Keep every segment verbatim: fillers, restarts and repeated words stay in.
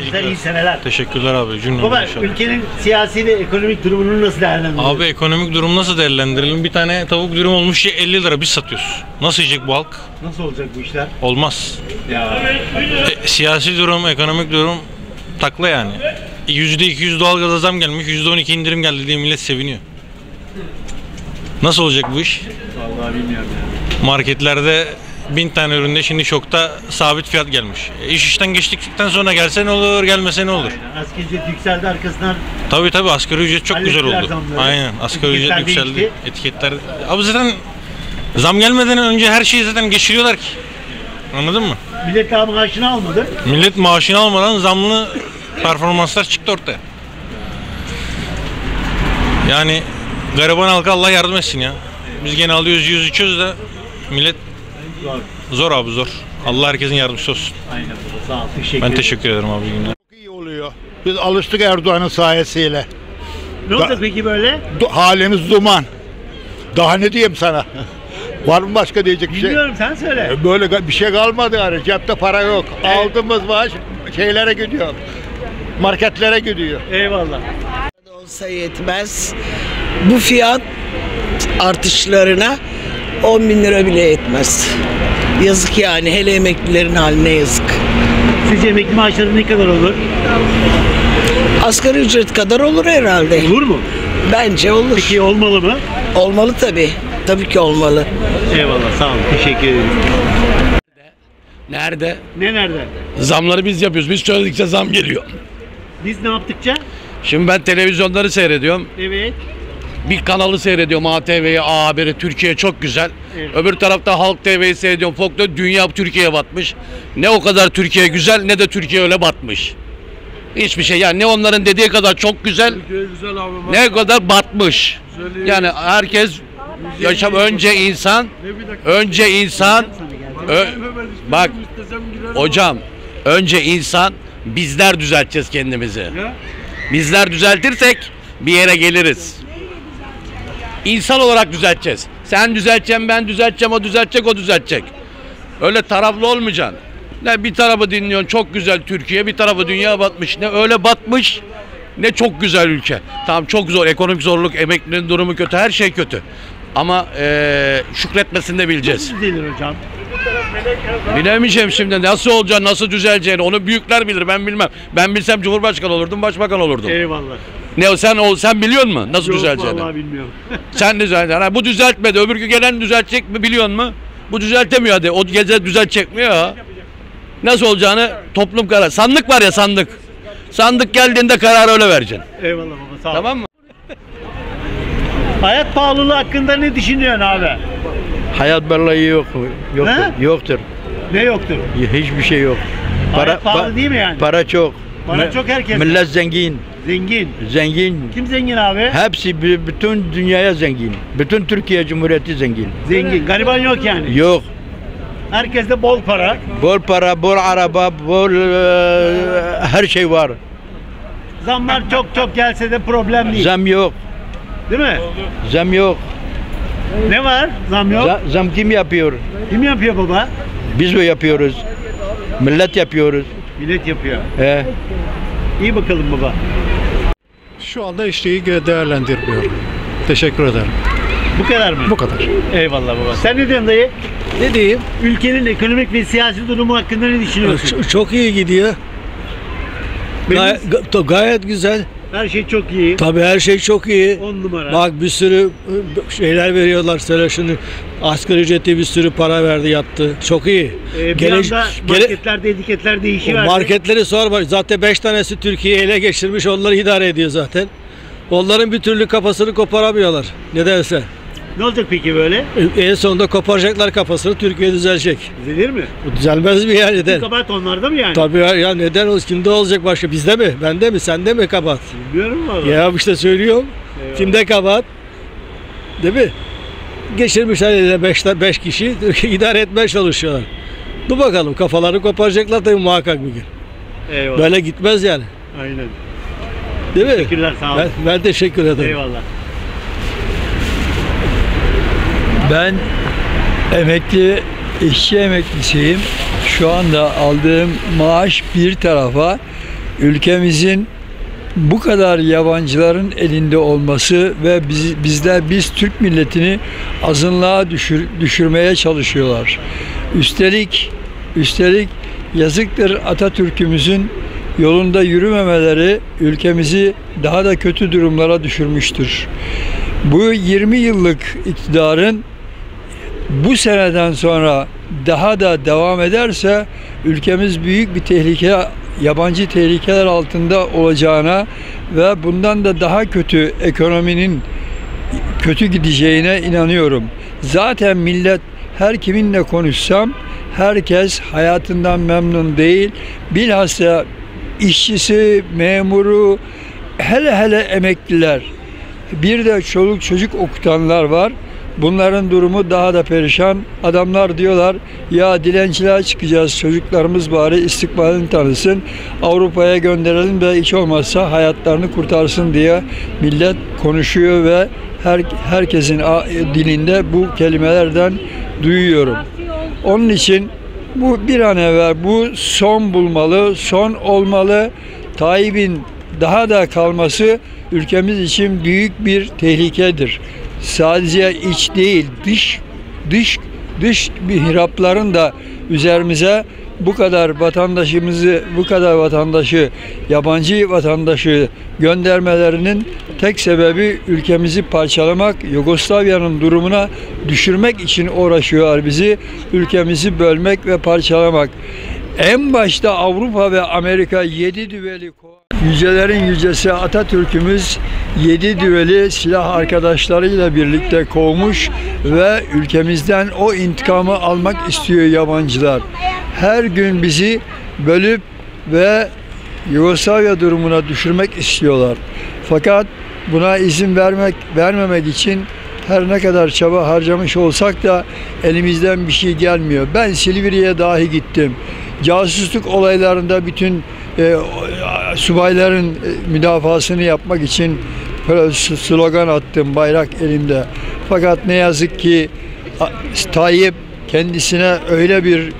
Teşekkürler. İyi seneler. Teşekkürler abi. Cümle Baba, ülkenin siyasi ve ekonomik durumunu nasıl değerlendiriyorsun? Abi ekonomik durum nasıl değerlendirelim? Bir tane tavuk dürüm olmuş ya elli lira biz satıyoruz. Nasıl yiyecek bu halk? Nasıl olacak bu işler? Olmaz. Ya. E, siyasi durum, ekonomik durum takla yani. yüzde iki yüz doğalgaza zam gelmiş, yüzde on iki indirim geldi diye millet seviniyor. Nasıl olacak bu iş? Vallahi bilmiyorum ya. Marketlerde bin tane üründe şimdi şokta sabit fiyat gelmiş. E, iş işten geçtikten sonra gelse ne olur, gelmese ne olur? Aynen. Asgari ücret yükseldi arkasından. Tabii tabii asgari ücret çok güzel oldu. Zamları. Aynen asgari ücret Etiketler yükseldi. değişti. Etiketler. Abi zaten zam gelmeden önce her şeyi zaten geçiriyorlar ki. Anladın mı? Millet daha maaşını almadı. Millet maaşını almadan zamlı performanslar çıktı ortaya. Yani gariban halka Allah yardım etsin ya. Biz gene alıyoruz, yüz içiyoruz da millet Zor. zor abi zor. Allah herkesin yardımcısı olsun. Aynen baba, sağ ol. Teşekkür Ben ederim. teşekkür ederim abi. Günler. Çok iyi oluyor. Biz alıştık Erdoğan'ın sayesiyle. Ne olacak peki böyle? Du- halimiz duman. Daha ne diyeyim sana? Var mı başka diyecek bir şey? Bilmiyorum, sen söyle. E, Böyle ga- bir şey kalmadı yani. Cepte para yok. Evet. Aldığımız maaş şeylere gidiyor. Marketlere gidiyor. Eyvallah. Olsa yetmez. Bu fiyat artışlarına on bin lira bile yetmez. Yazık yani, hele emeklilerin haline yazık. Sizce emekli maaşları ne kadar olur? Asgari ücret kadar olur herhalde. Olur mu? Bence olur. Peki olmalı mı? Olmalı tabii. Tabii ki olmalı. Eyvallah, sağ olun. Teşekkür ederim. Nerede? Ne nerede? Zamları biz yapıyoruz. Biz söyledikçe zam geliyor. Biz ne yaptıkça? Şimdi ben televizyonları seyrediyorum. Evet. Bir kanalı seyrediyorum. A T V'yi, A Haber'i. Türkiye çok güzel. Evet. Öbür tarafta Halk T V'yi seyrediyorum. Folklor, dünya Türkiye'ye batmış. Ne o kadar Türkiye güzel ne de Türkiye öyle batmış. Hiçbir şey yani, ne onların dediği kadar çok güzel, ne kadar batmış. Yani herkes yaşam önce insan, önce insan, ö, bak hocam, önce insan, bizler düzelteceğiz kendimizi. Bizler düzeltirsek bir yere geliriz. İnsan olarak düzelteceğiz. Sen düzelteceksin, ben düzelteceğim, o düzeltecek, o düzeltecek. Öyle taraflı olmayacaksın. Ne bir tarafı dinliyorsun, çok güzel Türkiye, bir tarafı dünya batmış. Ne öyle batmış, ne çok güzel ülke. Tamam, çok zor, ekonomik zorluk, emeklinin durumu kötü, her şey kötü. Ama ee, şükretmesini de bileceğiz. Nasıl düzelir hocam? Bilemeyeceğim şimdi nasıl olacağını, nasıl düzeleceğini, onu büyükler bilir, ben bilmem. Ben bilsem Cumhurbaşkanı olurdum, Başbakan olurdum. Eyvallah. Ne o, sen ol, sen biliyor musun nasıl Yok, düzeleceğini? vallahi bilmiyorum. Sen düzelteceksin. Ha, bu düzeltmedi, öbürkü gelen düzeltecek mi biliyor musun? Bu düzeltemiyor hadi, o gece düzeltecek mi ya? Nasıl olacağını toplum karar. Sandık var ya, sandık. Sandık geldiğinde kararı öyle vereceksin. Eyvallah baba, sağ ol. Tamam mı? Hayat pahalılığı hakkında ne düşünüyorsun abi? Hayat vallahi yok. Yoktur. He? Yoktur. Ne yoktur? Hiçbir şey yok. Hayat pahalı değil mi yani? Para çok. Para Mi- çok herkes. Millet zengin. Zengin. Zengin. Kim zengin abi? Hepsi b- bütün dünyaya zengin. Bütün Türkiye Cumhuriyeti zengin. Zengin. Gariban yok yani. Yok. Herkeste bol para. Bol para, bol araba, bol e, her şey var. Zamlar çok çok gelse de problem değil. Zam yok. Değil mi? Zam yok. Ne var? Zam yok. Za- zam kim yapıyor? Kim yapıyor baba? Biz o yapıyoruz. Millet yapıyoruz. Millet yapıyor. He. İyi bakalım baba. Şu anda işliği değerlendirmiyorum. Teşekkür ederim. Bu kadar mı? Bu kadar. Eyvallah baba. Sen ne diyorsun dayı? Ne diyeyim? Ülkenin ekonomik ve siyasi durumu hakkında ne düşünüyorsun? Ç- çok iyi gidiyor. Gay- ga- gayet güzel. Her şey çok iyi. Tabii her şey çok iyi. On numara. Bak bir sürü şeyler veriyorlar. Sana şunu asgari ücreti bir sürü para verdi, yattı. Çok iyi. Ee, bir Gele- anda gele- marketlerde etiketler değişiverdi. marketleri sorma. Zaten beş tanesi Türkiye'yi ele geçirmiş. Onları idare ediyor zaten. Onların bir türlü kafasını koparamıyorlar. Nedense. Ne olacak peki böyle? En sonunda koparacaklar kafasını. Türkiye düzelecek. Düzelir mi? Bu düzelmez mi yani? Neden? Bu kabahat onlarda mı yani? Tabii ya, ya neden olsun? Kimde olacak başka? Bizde mi? Bende mi? Sende mi kabahat? Bilmiyorum valla. Ya işte söylüyorum. Eyvallah. Kimde kabahat? Değil mi? Geçirmişler eline beş, beş kişi idare etmeye çalışıyorlar. Dur bakalım, kafalarını koparacaklar tabii muhakkak bir gün. Eyvallah. Böyle gitmez yani. Aynen. Değil mi? Teşekkürler, sağ olun. Ben, ben teşekkür ederim. Eyvallah. Ben emekli, işçi emeklisiyim. Şu anda aldığım maaş bir tarafa, ülkemizin bu kadar yabancıların elinde olması ve biz, bizler biz Türk milletini azınlığa düşür, düşürmeye çalışıyorlar. Üstelik üstelik yazıktır Atatürk'ümüzün yolunda yürümemeleri ülkemizi daha da kötü durumlara düşürmüştür. Bu yirmi yıllık iktidarın bu seneden sonra daha da devam ederse ülkemiz büyük bir tehlike, yabancı tehlikeler altında olacağına ve bundan da daha kötü ekonominin kötü gideceğine inanıyorum. Zaten millet, her kiminle konuşsam herkes hayatından memnun değil. Bilhassa işçisi, memuru, hele hele emekliler, bir de çoluk çocuk okutanlar var. Bunların durumu daha da perişan. Adamlar diyorlar ya dilenciliğe çıkacağız, çocuklarımız bari istikbalini tanısın, Avrupa'ya gönderelim de hiç olmazsa hayatlarını kurtarsın diye millet konuşuyor ve her, herkesin dilinde bu kelimelerden duyuyorum. Onun için bu bir an evvel bu son bulmalı, son olmalı. Tayyip'in daha da kalması ülkemiz için büyük bir tehlikedir. Sadece iç değil, dış dış dış mihrapların da üzerimize bu kadar vatandaşımızı, bu kadar vatandaşı, yabancı vatandaşı göndermelerinin tek sebebi ülkemizi parçalamak, Yugoslavya'nın durumuna düşürmek için uğraşıyorlar bizi, ülkemizi bölmek ve parçalamak. En başta Avrupa ve Amerika yedi düveli, yücelerin yücesi Atatürk'ümüz yedi düveli silah arkadaşlarıyla birlikte kovmuş ve ülkemizden o intikamı almak istiyor yabancılar. Her gün bizi bölüp ve Yugoslavya durumuna düşürmek istiyorlar. Fakat buna izin vermek vermemek için her ne kadar çaba harcamış olsak da elimizden bir şey gelmiyor. Ben Silivri'ye dahi gittim. Casusluk olaylarında bütün e, subayların e, müdafasını yapmak için slogan attım, bayrak elimde. Fakat ne yazık ki Tayyip kendisine öyle bir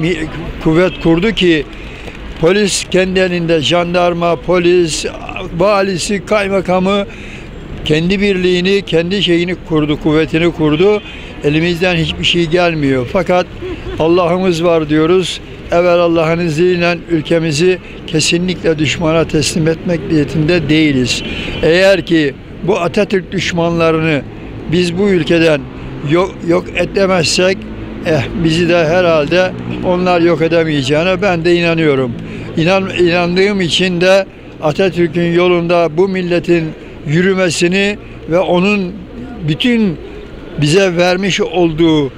kuvvet kurdu ki polis kendi elinde, jandarma, polis, valisi, kaymakamı kendi birliğini, kendi şeyini kurdu, kuvvetini kurdu. Elimizden hiçbir şey gelmiyor. Fakat Allah'ımız var diyoruz. Evvel Allah'ın izniyle ülkemizi kesinlikle düşmana teslim etmek niyetinde değiliz. Eğer ki bu Atatürk düşmanlarını biz bu ülkeden yok, yok edemezsek eh, bizi de herhalde onlar yok edemeyeceğine ben de inanıyorum. İnan, inandığım için de Atatürk'ün yolunda bu milletin yürümesini ve onun bütün bize vermiş olduğu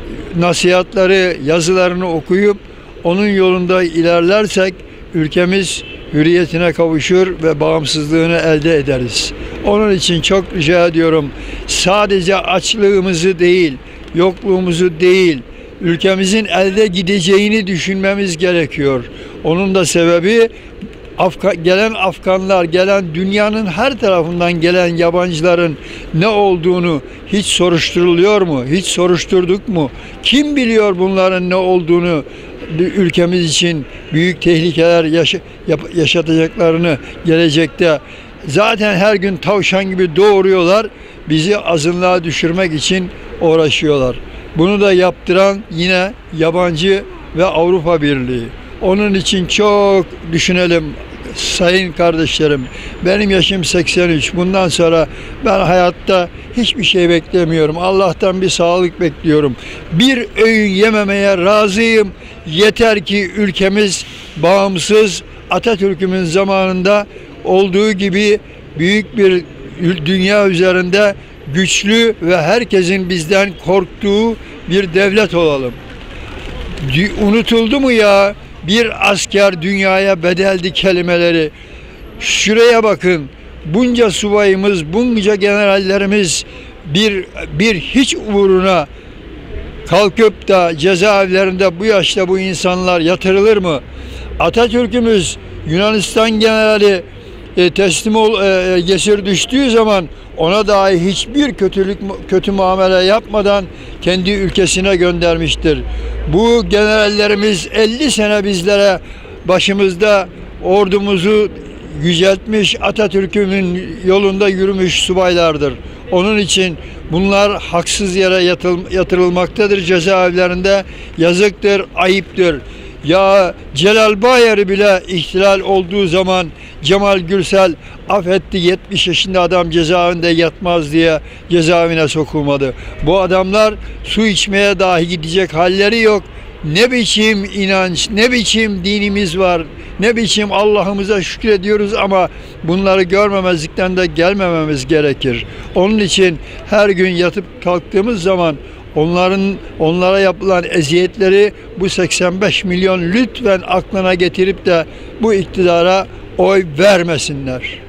nasihatları, yazılarını okuyup onun yolunda ilerlersek ülkemiz hürriyetine kavuşur ve bağımsızlığını elde ederiz. Onun için çok rica ediyorum, sadece açlığımızı değil, yokluğumuzu değil, ülkemizin elde gideceğini düşünmemiz gerekiyor. Onun da sebebi Afga, gelen Afganlar, gelen dünyanın her tarafından gelen yabancıların ne olduğunu hiç soruşturuluyor mu? Hiç soruşturduk mu? Kim biliyor bunların ne olduğunu, ülkemiz için büyük tehlikeler yaşa, yaşatacaklarını gelecekte? Zaten her gün tavşan gibi doğuruyorlar, bizi azınlığa düşürmek için uğraşıyorlar. Bunu da yaptıran yine yabancı ve Avrupa Birliği. Onun için çok düşünelim sayın kardeşlerim. Benim yaşım seksen üç. Bundan sonra ben hayatta hiçbir şey beklemiyorum. Allah'tan bir sağlık bekliyorum. Bir öğün yememeye razıyım. Yeter ki ülkemiz bağımsız, Atatürk'ümün zamanında olduğu gibi büyük bir dünya üzerinde güçlü ve herkesin bizden korktuğu bir devlet olalım. Unutuldu mu ya? Bir asker dünyaya bedeldi kelimeleri. Şuraya bakın. Bunca subayımız, bunca generallerimiz bir bir hiç uğruna kalkıp da cezaevlerinde bu yaşta bu insanlar yatırılır mı? Atatürk'ümüz Yunanistan generali e, teslim ol, e, esir düştüğü zaman ona dahi hiçbir kötülük kötü muamele yapmadan kendi ülkesine göndermiştir. Bu generallerimiz elli sene bizlere başımızda ordumuzu yüceltmiş, Atatürk'ün yolunda yürümüş subaylardır. Onun için bunlar haksız yere yatıl- yatırılmaktadır cezaevlerinde. Yazıktır, ayıptır. Ya Celal Bayar'ı bile ihtilal olduğu zaman Cemal Gürsel affetti, yetmiş yaşında adam cezaevinde yatmaz diye cezaevine sokulmadı. Bu adamlar su içmeye dahi gidecek halleri yok. Ne biçim inanç, ne biçim dinimiz var, ne biçim Allah'ımıza şükrediyoruz ama bunları görmemezlikten de gelmememiz gerekir. Onun için her gün yatıp kalktığımız zaman onların onlara yapılan eziyetleri bu seksen beş milyon lütfen aklına getirip de bu iktidara oy vermesinler.